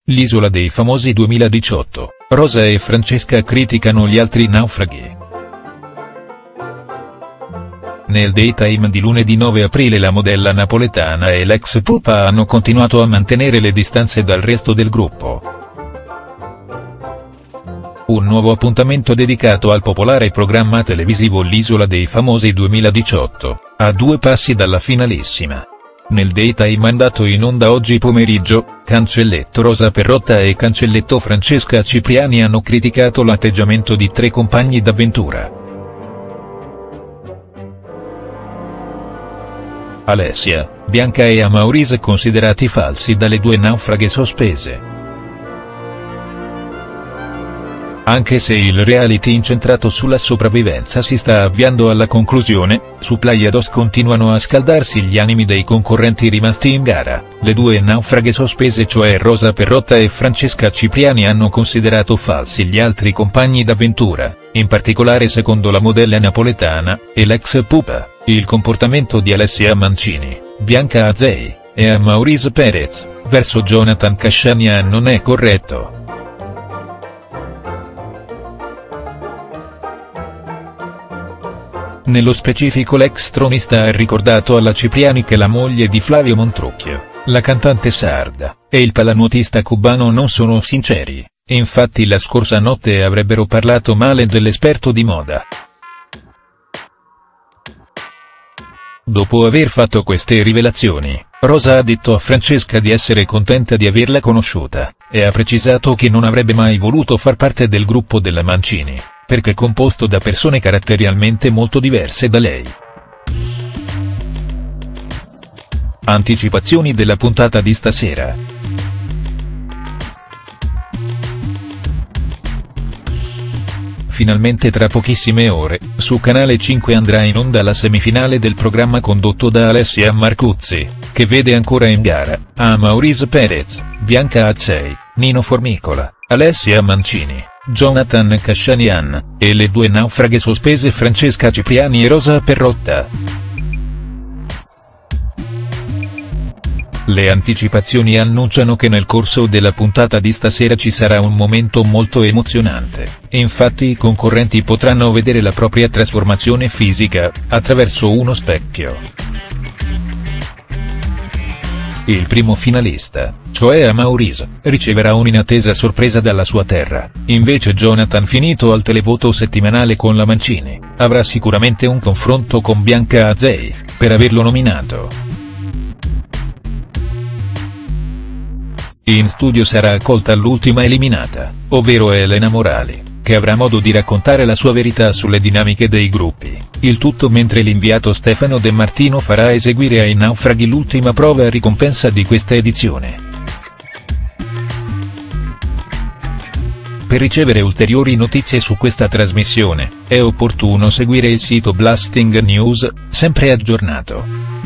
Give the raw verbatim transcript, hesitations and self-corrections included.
L'isola dei famosi duemiladiciotto, Rosa e Francesca criticano gli altri naufraghi. Nel daytime di lunedì nove aprile la modella napoletana e l'ex pupa hanno continuato a mantenere le distanze dal resto del gruppo. Un nuovo appuntamento dedicato al popolare programma televisivo L'isola dei famosi duemiladiciotto, a due passi dalla finalissima. Nel daytime andato in onda oggi pomeriggio, cancelletto Rosa Perrotta e cancelletto Francesca Cipriani hanno criticato l'atteggiamento di tre compagni d'avventura. Alessia, Bianca e Amaury considerati falsi dalle due naufraghe sospese. Anche se il reality incentrato sulla sopravvivenza si sta avviando alla conclusione, su Playa dos continuano a scaldarsi gli animi dei concorrenti rimasti in gara. Le due naufraghe sospese, cioè Rosa Perrotta e Francesca Cipriani, hanno considerato falsi gli altri compagni d'avventura, in particolare secondo la modella napoletana e l'ex pupa, il comportamento di Alessia Mancini, Bianca Azzei e Amaury Perez verso Jonathan Kashanian non è corretto. Nello specifico l'ex tronista ha ricordato alla Cipriani che la moglie di Flavio Montrucchio, la cantante sarda, e il pallanuotista cubano non sono sinceri, e infatti la scorsa notte avrebbero parlato male dell'esperto di moda. Dopo aver fatto queste rivelazioni, Rosa ha detto a Francesca di essere contenta di averla conosciuta, e ha precisato che non avrebbe mai voluto far parte del gruppo della Mancini, perché composto da persone caratterialmente molto diverse da lei. Anticipazioni della puntata di stasera. Finalmente tra pochissime ore, su Canale cinque andrà in onda la semifinale del programma condotto da Alessia Marcuzzi, che vede ancora in gara Amaury Perez, Bianca Azzei, Nino Formicola, Alessia Mancini, Jonathan Kashanian, e le due naufraghe sospese Francesca Cipriani e Rosa Perrotta. Le anticipazioni annunciano che nel corso della puntata di stasera ci sarà un momento molto emozionante, e infatti i concorrenti potranno vedere la propria trasformazione fisica, attraverso uno specchio. Il primo finalista, cioè Amaury, riceverà un'inattesa sorpresa dalla sua terra, invece Jonathan, finito al televoto settimanale con la Mancini, avrà sicuramente un confronto con Bianca Azzei, per averlo nominato. In studio sarà accolta l'ultima eliminata, ovvero Elena Morali, che avrà modo di raccontare la sua verità sulle dinamiche dei gruppi, il tutto mentre l'inviato Stefano De Martino farà eseguire ai naufraghi l'ultima prova a ricompensa di questa edizione. Per ricevere ulteriori notizie su questa trasmissione, è opportuno seguire il sito Blasting News, sempre aggiornato.